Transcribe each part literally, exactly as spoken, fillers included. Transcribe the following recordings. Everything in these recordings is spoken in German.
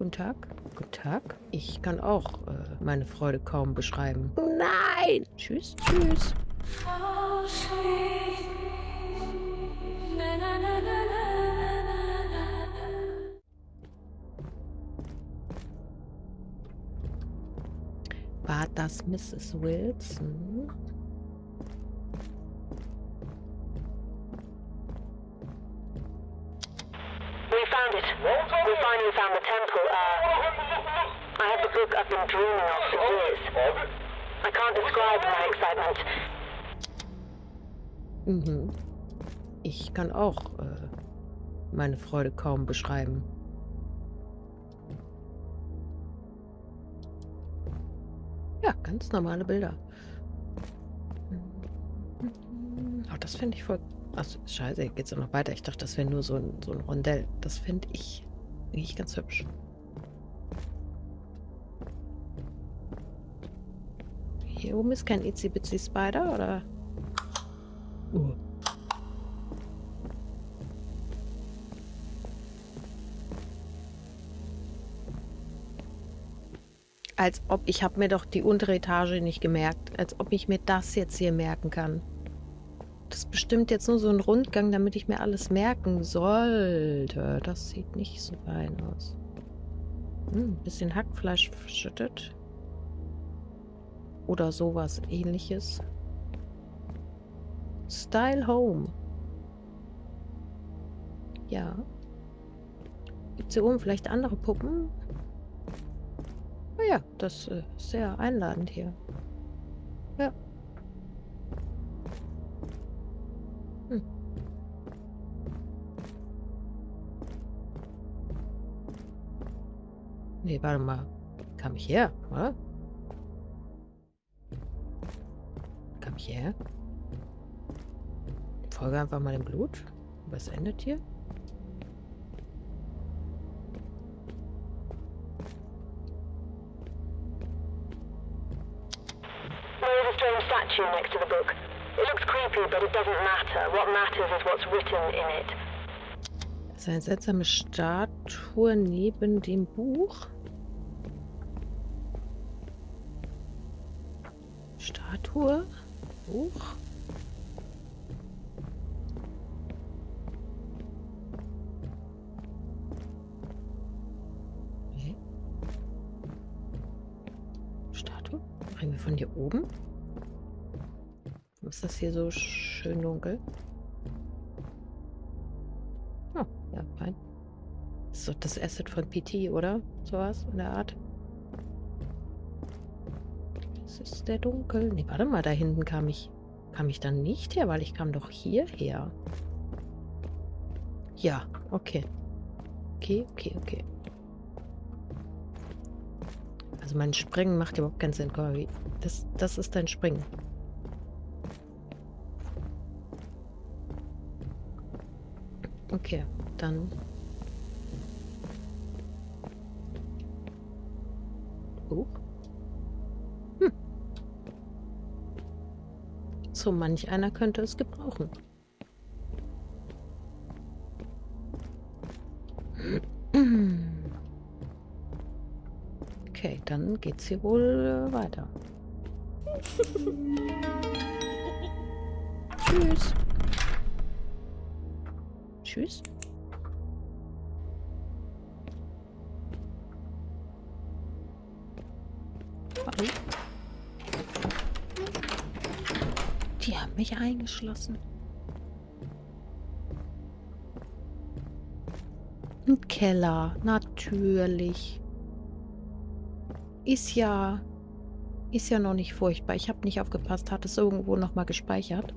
Guten Tag. Guten Tag. Ich kann auch äh, meine Freude kaum beschreiben. Nein! Tschüss, tschüss. War das Misses Wilson? We found it. We finally found the temple. Uh, I have the book I've been dreaming of for years. I can't describe my excitement. Mhm. Ich kann auch äh, meine Freude kaum beschreiben. Ja, ganz normale Bilder. Oh, das finde ich voll... Achso, scheiße, hier geht's ja noch weiter. Ich dachte, das wäre nur so ein, so ein Rondell. Das finde ich eigentlich ganz hübsch. Hier oben ist kein Itsy Bitsy Spider, oder? Uh. Als ob, ich habe mir doch die untere Etage nicht gemerkt. Als ob ich mir das jetzt hier merken kann. Das ist bestimmt jetzt nur so ein Rundgang, damit ich mir alles merken sollte. Das sieht nicht so fein aus. Hm, ein bisschen Hackfleisch verschüttet. Oder sowas ähnliches. Style Home. Ja. Gibt es hier oben vielleicht andere Puppen? Oh ja, das äh, ist sehr einladend hier. Ja. Hm. Nee, warte mal. Kam ich her, oder? Kam ich her? Folge einfach mal dem Blut. Was endet hier? There is a strange statue next to the book. It looks creepy, but it doesn't matter. What matters is what's written in it. Das ist eine seltsame Statue neben dem Buch. Statue? Buch? Okay. Statue? Reden wir von hier oben? Warum ist das hier so schön dunkel? Oh, ja, fein. Das ist doch das Asset von P T, oder? Sowas in der Art. Das ist der dunkel. Nee, warte mal, da hinten kam ich. Kam ich dann nicht her, weil ich kam doch hierher. Ja, okay. Okay, okay, okay. Also mein Springen macht überhaupt keinen Sinn. Guck mal, wie- Das, das ist dein Springen. Okay, dann... Huch. Hm. So manch einer könnte es gebrauchen. Okay, dann geht's hier wohl äh, weiter. Tschüss. Tschüss. Hallo. Die haben mich eingeschlossen. Ein Keller, natürlich. Ist ja, ist ja noch nicht furchtbar. Ich habe nicht aufgepasst. Hat es irgendwo noch mal gespeichert?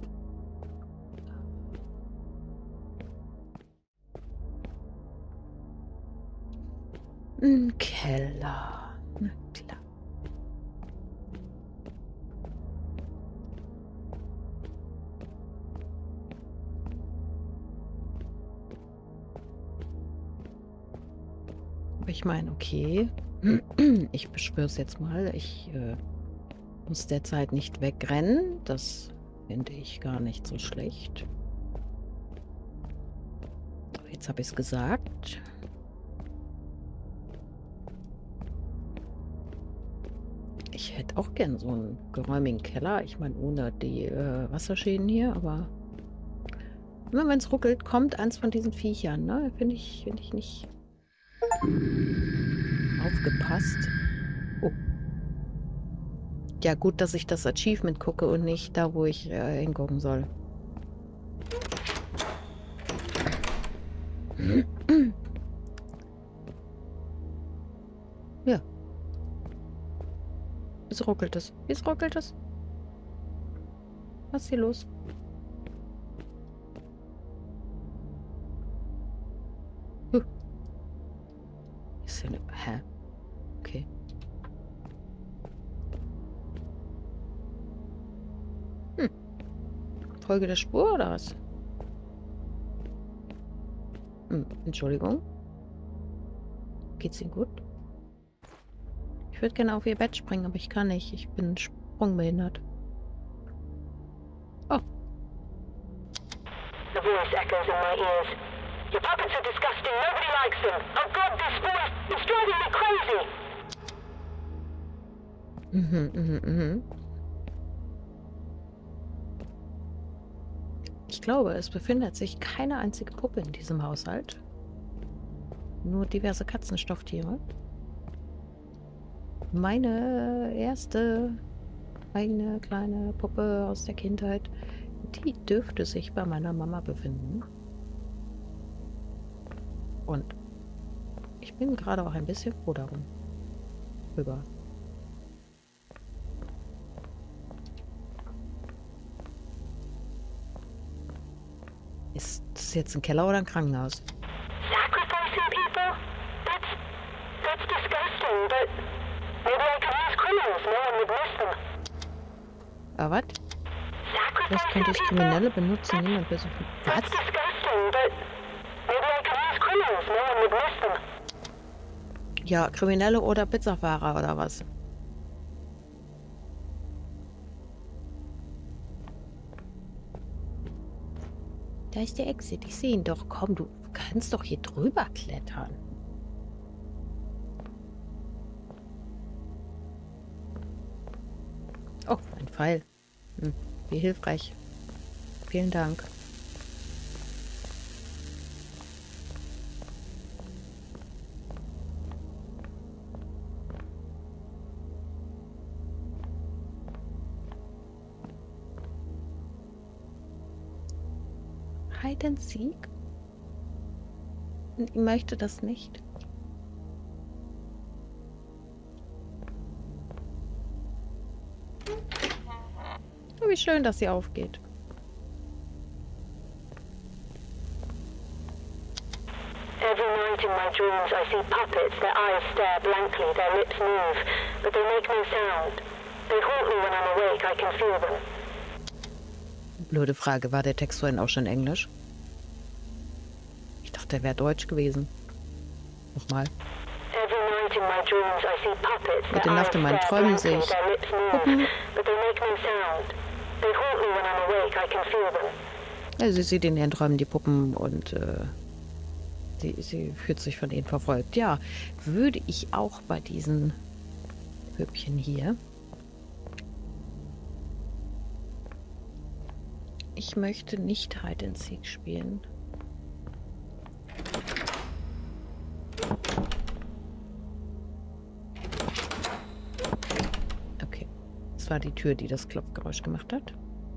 Ein Keller. Na klar. Aber ich meine, okay. Ich beschwöre es jetzt mal. Ich äh, muss derzeit nicht wegrennen. Das finde ich gar nicht so schlecht. So, jetzt habe ich es gesagt. Ich hätte auch gern so einen geräumigen Keller. Ich meine, ohne die äh, Wasserschäden hier, aber immer wenn es ruckelt, kommt eins von diesen Viechern, ne? Finde ich, finde ich nicht aufgepasst. Oh. Ja, gut, dass ich das Achievement gucke und nicht da, wo ich äh, hingucken soll. Ja. Wieso ruckelt es? Wieso ruckelt es? Was ist hier los? Huh. Ist hier eine... Hä? Okay. Hm. Folge der Spur oder was? Hm. Entschuldigung. Geht's Ihnen gut? Ich würde gerne auf Ihr Bett springen, aber ich kann nicht. Ich bin sprungbehindert. Oh. The voice echoes in my ears. Your puppets are disgusting. Nobody likes them. Oh God, this voice is driving me crazy. Mhm, mhm, mhm. Ich glaube, es befindet sich keine einzige Puppe in diesem Haushalt. Nur diverse Katzenstofftiere. Meine erste eigene kleine Puppe aus der Kindheit, die dürfte sich bei meiner Mama befinden. Und ich bin gerade auch ein bisschen froh darum. Über. Ist das jetzt ein Keller oder ein Krankenhaus? Sacrificing people? That's that's disgusting. But maybe I could use criminals. No one would miss them. Aber was? Vielleicht könnte ich Sacrificing people? Kriminelle benutzen, niemand besuchen. That's Was? disgusting. But maybe I could use criminals. No one would miss them. Ja, Kriminelle oder Pizzafahrer oder was? Da ist der Exit. Ich sehe ihn doch. Komm, du kannst doch hier drüber klettern. Oh, ein Pfeil. Hm, wie hilfreich. Vielen Dank. Hide and Seek? Ich möchte das nicht. Oh, wie schön, dass sie aufgeht. Every night in my dreams I see puppets. Their eyes stare blankly, their lips move, but they make no sound. They haunt me when I'm awake. I can feel them. Blöde Frage, war der Text vorhin auch schon Englisch? Ich dachte, der wäre Deutsch gewesen. Nochmal. Every night in my dreams I see puppets. Mit Their den Nacht eyes in meinen stare Träumen blankly, sehe ich their lips move, Puppen. but they make no sound. They haunt me when I'm awake. I can feel them. Ja, sie sieht in ihren Träumen die Puppen und äh, sie, sie fühlt sich von ihnen verfolgt. Ja, würde ich auch bei diesen Püppchen hier. Ich möchte nicht Hide and Seek spielen. Okay, das war die Tür, die das Klopfgeräusch gemacht hat.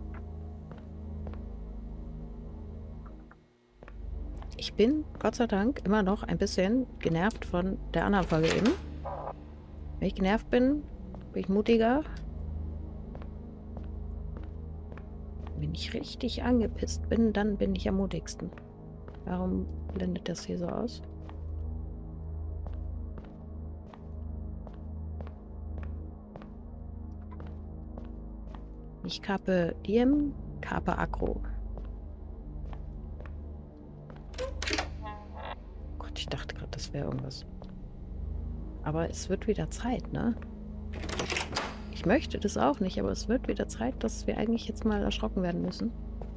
Ich bin, Gott sei Dank, immer noch ein bisschen genervt von der anderen Folge eben. Wenn ich genervt bin, bin ich mutiger. Wenn ich richtig angepisst bin, dann bin ich am mutigsten. Warum blendet das hier so aus? Ich kappe Diem, kappe Aggro. Gott, ich dachte gerade, das wäre irgendwas. Aber es wird wieder Zeit, ne? Ich möchte das auch nicht, aber es wird wieder Zeit, dass wir eigentlich jetzt mal erschrocken werden müssen.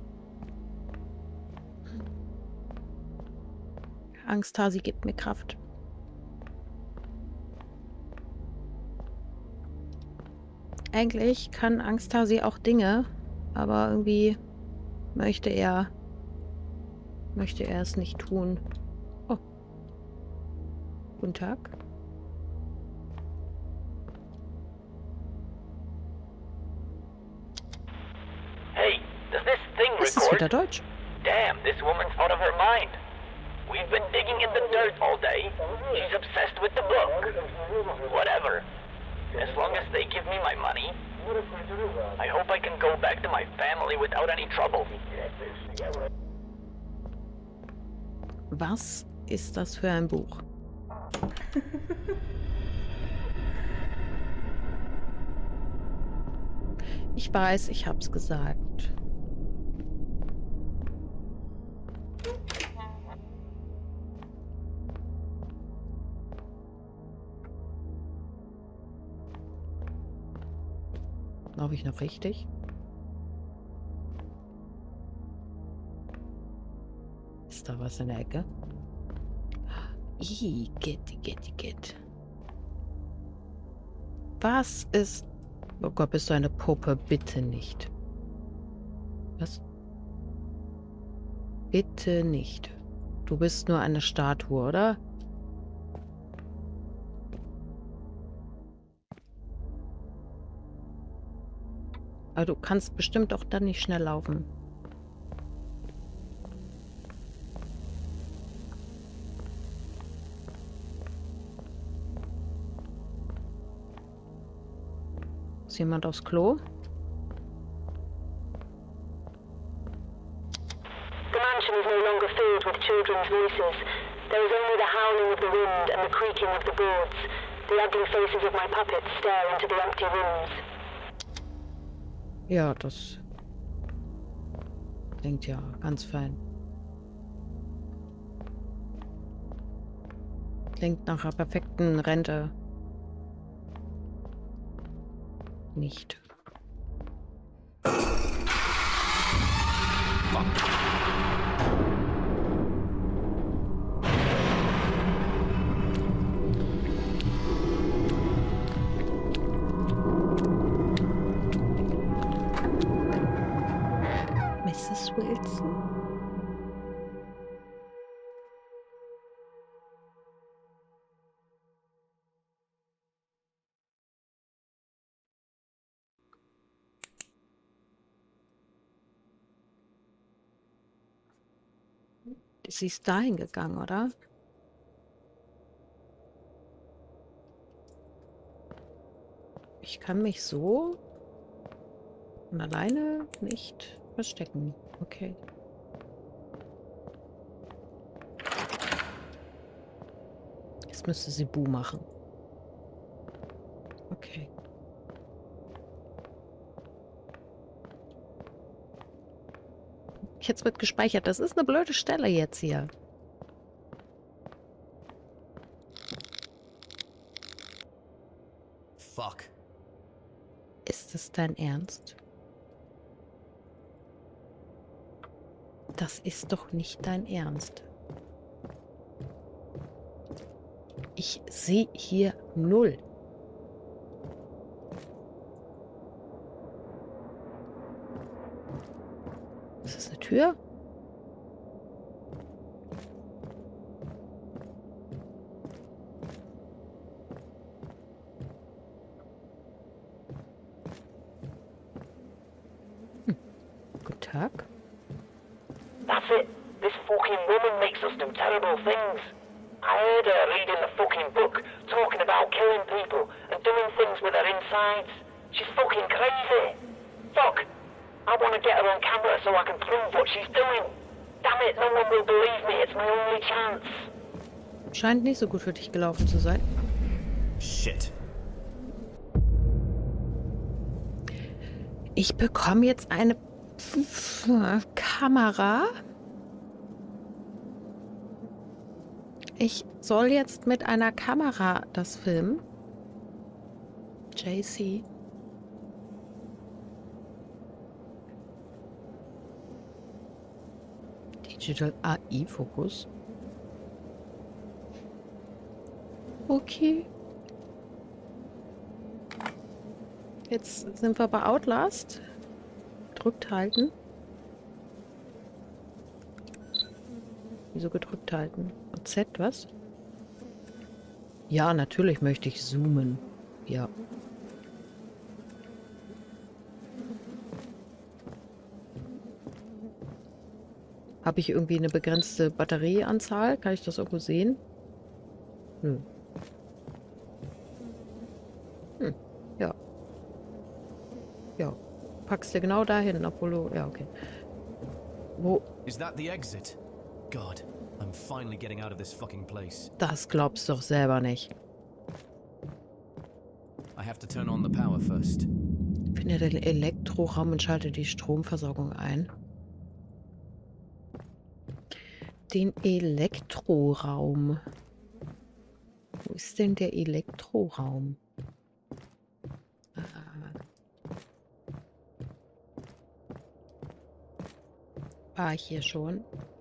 Angsthasi gibt mir Kraft. Eigentlich kann Angsthasi auch Dinge, aber irgendwie möchte er, möchte er es nicht tun. Oh, guten Tag. Hey, does this thing Es ist wieder record? Deutsch. Damn, this woman's out of her mind. We've been digging in the dirt all day. She's obsessed with the book. Whatever. As long as they give me my money, I hope I can go back to my family without any trouble. Was ist das für ein Buch? Ich weiß, ich hab's gesagt. Laufe ich noch richtig? Ist da was in der Ecke? Ih, geht, geht, geht. Was ist... Oh Gott, bist du eine Puppe? Bitte nicht. Was? Bitte nicht. Du bist nur eine Statue, oder? Aber du kannst bestimmt auch dann nicht schnell laufen. Ist jemand aufs Klo? The mansion is no longer filled with children's voices. There is only the howling of the wind and the creaking of the boards. The ugly faces of my puppets stare into the empty rooms. Ja, das klingt ja ganz fein. Klingt nach einer perfekten Rente. Nicht. Misses Wilson? Sie ist dahin gegangen, oder? Ich kann mich so von alleine nicht verstecken. Okay. Jetzt müsste sie Bu machen. Okay. Jetzt wird gespeichert. Das ist eine blöde Stelle jetzt hier. Fuck. Ist es dein Ernst? Das ist doch nicht dein Ernst. Ich sehe hier null. Ist das eine Tür? Hm. Guten Tag. That's it. This fucking woman makes us do terrible things. I heard her reading the fucking book, talking about killing people and doing things with her insides. She's fucking crazy. Fuck. I want to get her on camera so I can prove what she's doing. Damn it, no one will believe me. It's my only chance. Scheint nicht so gut für dich gelaufen zu sein. Shit. Ich bekomme jetzt eine Kamera. Ich soll jetzt mit einer Kamera das filmen. J C. Digital A I-Fokus. Okay. Jetzt sind wir bei Outlast. Gedrückt halten. Wieso gedrückt halten? Und Z, was? Ja, natürlich möchte ich zoomen. Ja. Habe ich irgendwie eine begrenzte Batterieanzahl? Kann ich das irgendwo sehen? Nö. Hm. Ja. Ja. Packst du genau dahin, obwohl du... Ja, okay. Wo... Is that the exit? God, I'm finally getting out of this fucking place. Das glaubst du doch selber nicht. I have to turn on the power first. Finde den Elektroraum und schalte die Stromversorgung ein. Den Elektroraum. Wo ist denn der Elektroraum? Ah. War ich hier schon?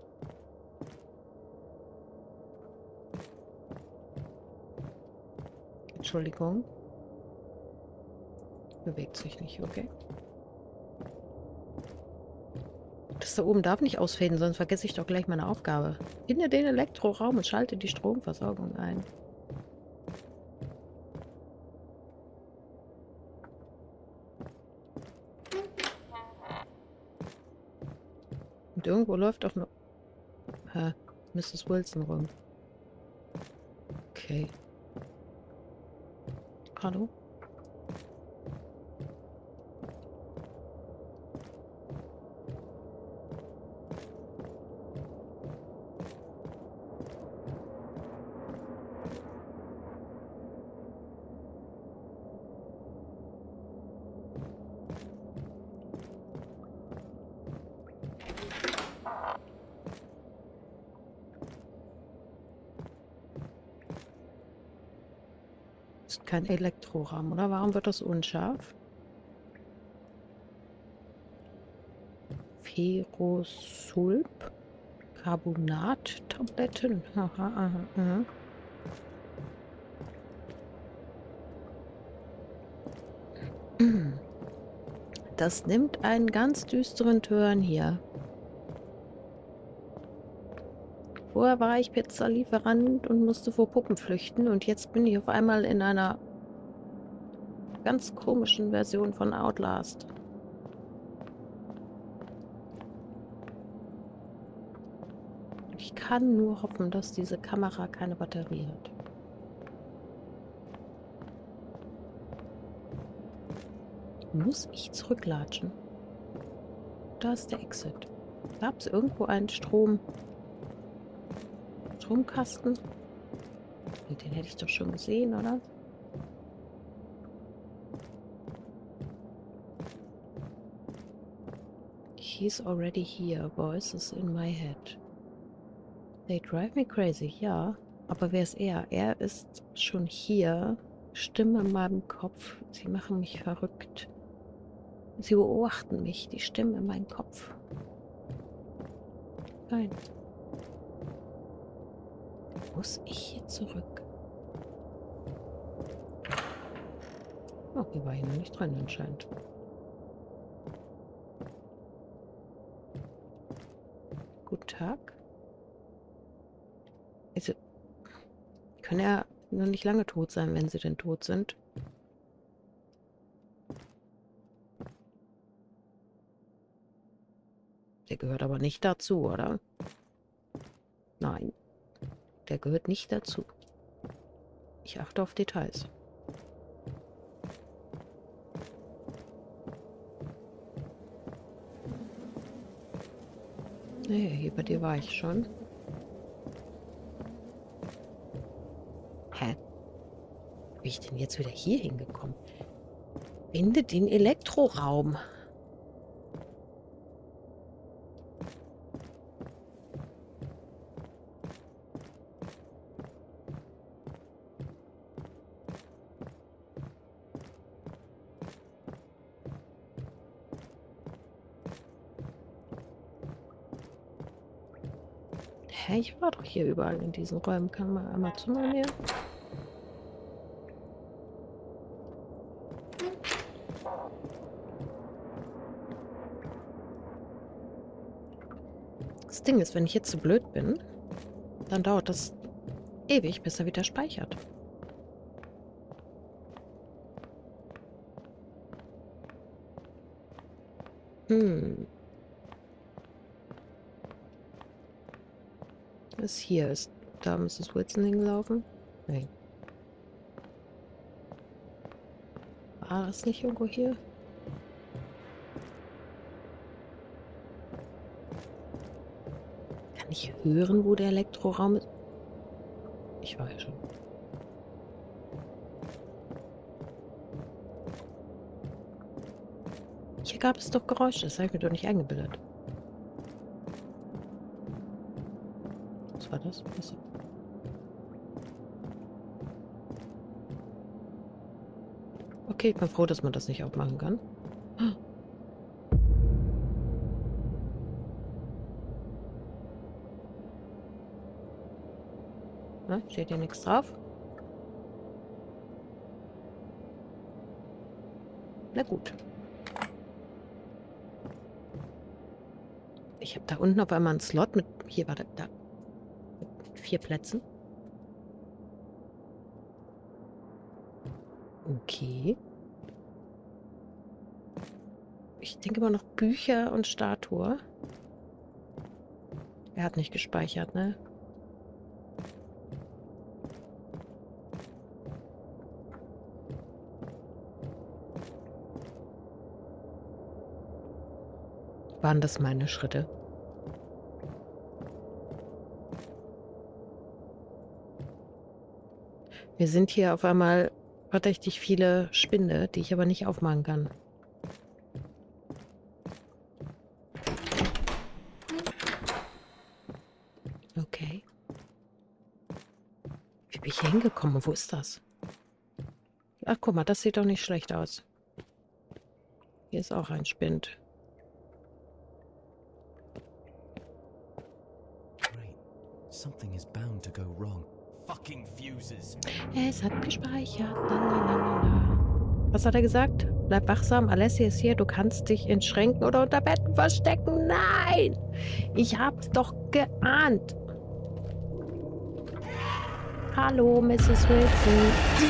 Entschuldigung. Bewegt sich nicht, okay. Das da oben darf nicht ausfaden, sonst vergesse ich doch gleich meine Aufgabe. Finde den Elektroraum und schalte die Stromversorgung ein. Und irgendwo läuft auch noch... Hä? Misses Wilson rum. Okay. Hallo? Ist kein Elektroraum, oder? Warum wird das unscharf? Ferrosulp? Carbonat-Tabletten? Aha, aha, aha. Das nimmt einen ganz düsteren Turn hier. Vorher war ich Pizzalieferant und musste vor Puppen flüchten und jetzt bin ich auf einmal in einer ganz komischen Version von Outlast. Ich kann nur hoffen, dass diese Kamera keine Batterie hat. Muss ich zurücklatschen? Da ist der Exit. Gab es irgendwo einen Strom? Stromkasten? Den hätte ich doch schon gesehen, oder? He's already here. Voices in my head. They drive me crazy. Ja, aber wer ist er? Er ist schon hier. Stimme in meinem Kopf. Sie machen mich verrückt. Sie beobachten mich. Die Stimme in meinem Kopf. Nein. Muss ich hier zurück? Oh, hier war ich noch nicht dran anscheinend. Guten Tag. Also, können ja noch nicht lange tot sein, wenn sie denn tot sind. Der gehört aber nicht dazu, oder? Nein. Der gehört nicht dazu. Ich achte auf Details. Nee, hier bei dir war ich schon. Hä? Wie bin ich denn jetzt wieder hier hingekommen? Finde den Elektroraum. Hä, ich war doch hier überall in diesen Räumen. Kann man einmal zu mir nähern? Das Ding ist, wenn ich jetzt zu blöd bin, dann dauert das ewig, bis er wieder speichert. Hm. Was hier ist? Da Misses Wilson hingelaufen? Nein. War das nicht irgendwo hier? Kann ich hören, wo der Elektroraum ist? Ich war ja schon. Hier gab es doch Geräusche. Das habe ich mir doch nicht eingebildet. Was war das? Achso. Okay, ich bin froh, dass man das nicht aufmachen kann. Na, steht hier nichts drauf? Na gut. Ich habe da unten auf einmal einen Slot mit... Hier war da... da mit vier Plätzen. Okay. Ich denke immer noch Bücher und Statue. Er hat nicht gespeichert, ne? Waren das meine Schritte? Mir sind hier auf einmal verdächtig viele Spinde, die ich aber nicht aufmachen kann. Okay. Wie bin ich hier hingekommen? Wo ist das? Ach, guck mal, das sieht doch nicht schlecht aus. Hier ist auch ein Spind. Something is bound to go wrong. Fucking fuses. Es hat gespeichert. Lalalala. Was hat er gesagt? Bleib wachsam. Alessia ist hier. Du kannst dich in Schränken oder unter Betten verstecken. Nein! Ich hab's doch geahnt. Hallo, Misses Wilson.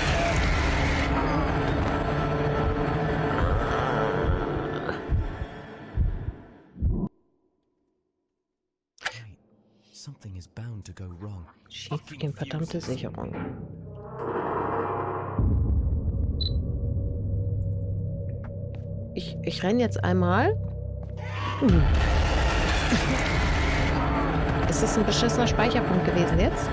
Something is bound to go wrong. Schief gegen verdammte Sicherung. Ich, ich renne jetzt einmal. Hm. Ist das ein beschissener Speicherpunkt gewesen jetzt?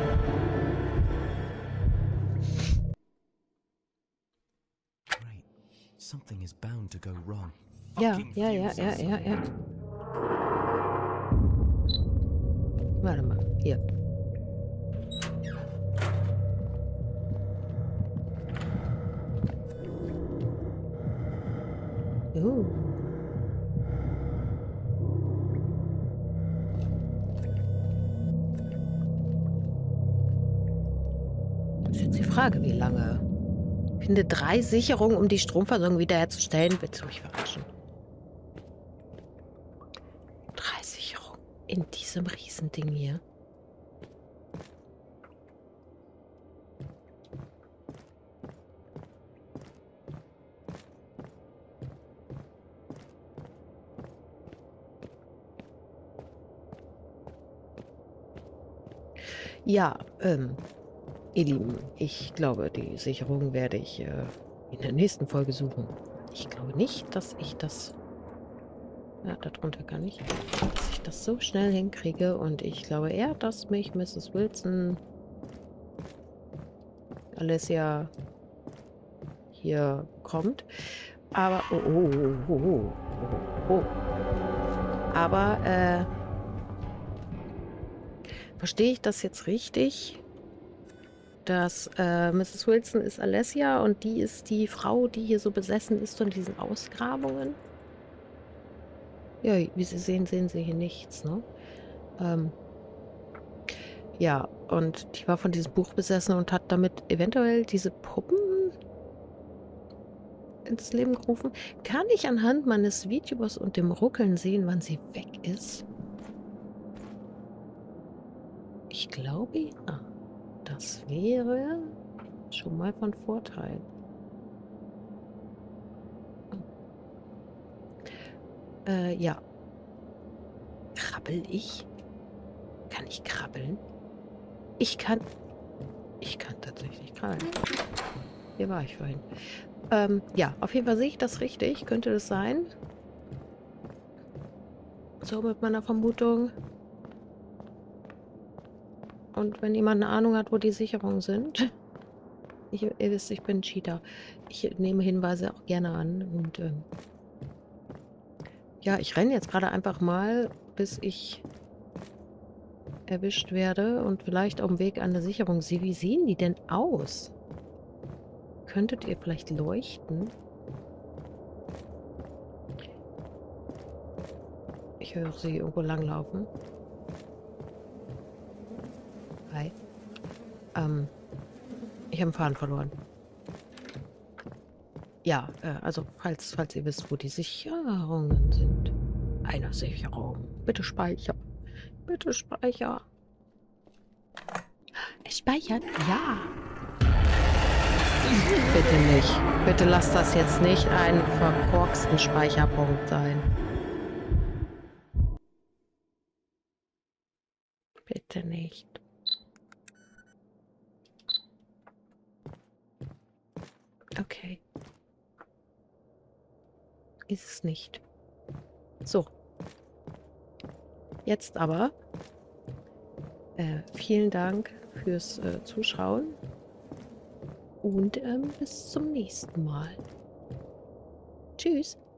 Something is bound to go wrong. Ja, ja, ja, ja, ja, ja. Warte mal, hier. Uh. Das ist jetzt die Frage, wie lange. Finde drei Sicherungen, um die Stromversorgung wiederherzustellen. Willst du mich verarschen? Drei Sicherungen in diesem Riesending hier. Ja, ähm, ihr Lieben, ich glaube, die Sicherung werde ich äh, in der nächsten Folge suchen. Ich glaube nicht, dass ich das... Ja, darunter kann ich. Dass ich das so schnell hinkriege. Und ich glaube eher, dass mich Misses Wilson... Alessia hier kommt. Aber... Oh, oh, oh, oh, oh, oh. Aber, äh... verstehe ich das jetzt richtig? Dass äh, Misses Wilson ist Alessia und die ist die Frau, die hier so besessen ist von diesen Ausgrabungen. Ja, wie Sie sehen, sehen Sie hier nichts, ne? Ähm, ja, und die war von diesem Buch besessen und hat damit eventuell diese Puppen ins Leben gerufen. Kann ich anhand meines Videos und dem Ruckeln sehen, wann sie weg ist? Ich glaube, ja. Das wäre schon mal von Vorteil. Äh, ja. Krabbel ich? Kann ich krabbeln? Ich kann... Ich kann tatsächlich krabbeln. Hier war ich vorhin. Ähm, ja, auf jeden Fall sehe ich das richtig. Könnte das sein? So mit meiner Vermutung. Und wenn jemand eine Ahnung hat, wo die Sicherungen sind. Ich, ihr wisst, ich bin Cheater. Ich nehme Hinweise auch gerne an. Und ähm, ja, ich renne jetzt gerade einfach mal, bis ich erwischt werde und vielleicht auf dem Weg an eine Sicherung sehe. Wie sehen die denn aus? Könntet ihr vielleicht leuchten? Ich höre sie irgendwo langlaufen. Hi. Ähm, ich habe den Faden verloren. Ja, äh, also falls, falls ihr wisst, wo die Sicherungen sind. Eine Sicherung. Bitte speichern. Bitte speichern. Es speichert? Ja. Bitte nicht. Bitte lasst das jetzt nicht einen verkorksten Speicherpunkt sein. Bitte nicht. Okay. Ist es nicht. So. Jetzt aber. Äh, vielen Dank fürs äh, Zuschauen. Und ähm, bis zum nächsten Mal. Tschüss.